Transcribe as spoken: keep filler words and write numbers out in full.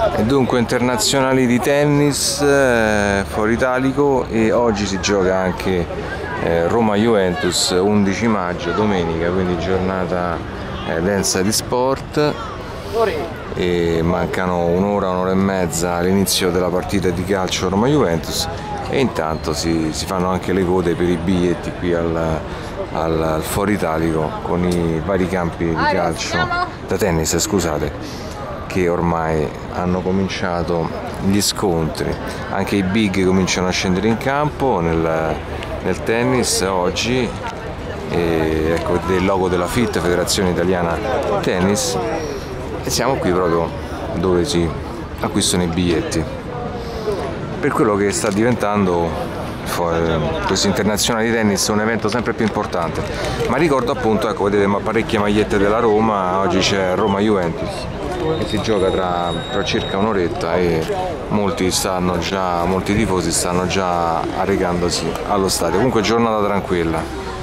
E dunque internazionali di tennis eh, fuori Italico, e oggi si gioca anche eh, Roma-Juventus undici maggio, domenica, quindi giornata eh, densa di sport, e mancano un'ora, un'ora e mezza all'inizio della partita di calcio Roma-Juventus, e intanto si, si fanno anche le code per i biglietti qui al, al, al fuori Italico, con i vari campi di calcio, da tennis scusate, che ormai hanno cominciato gli scontri. Anche i big cominciano a scendere in campo nel, nel tennis oggi, e ecco il logo della F I T, Federazione Italiana Tennis, e siamo qui proprio dove si acquistano i biglietti per quello che sta diventando questo internazionale di tennis, un evento sempre più importante. Ma ricordo appunto, ecco, vedete parecchie magliette della Roma, oggi c'è Roma-Juventus e si gioca tra, tra circa un'oretta, e molti stanno già, molti tifosi stanno già arrecandosi allo stadio. Comunque giornata tranquilla.